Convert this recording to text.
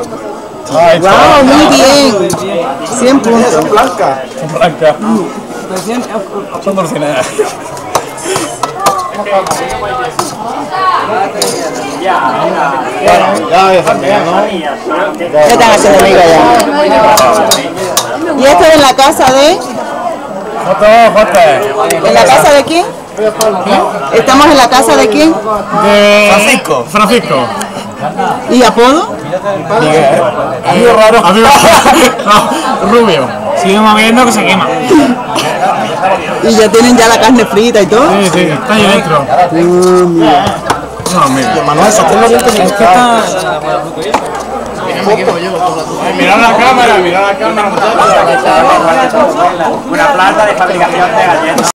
Wow, muy bien. 100 puntos. Son blancas. Son blancas. Son dulcineras. Ya están haciendo amigos ya. ¿Y esto es en la casa de? ¿En la casa de quién? ¿Estamos en la casa de quién? De Francisco. ¿Y apodo? Amigo raro. No, rubio. Sigue moviendo que se quema. ¿Y ya tienen ya la carne frita y todo? Sí, está ahí dentro. No, mira. Manuel, sosténlo bien que se está. Mira la cámara, muchachos. Una planta de fabricación de galletas.